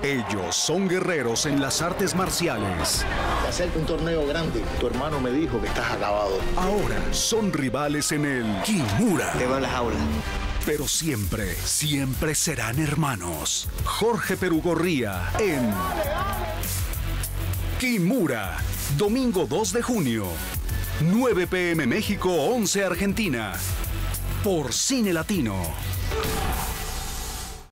Ellos son guerreros en las artes marciales. Te acerca un torneo grande. Tu hermano me dijo que estás acabado. Ahora son rivales en el Kimura. Te veo en la jaula. Pero siempre, siempre serán hermanos. Jorge Perugorría en Kimura. Domingo 2 de junio. 9 p.m. México, 11 Argentina. Por Cine Latino.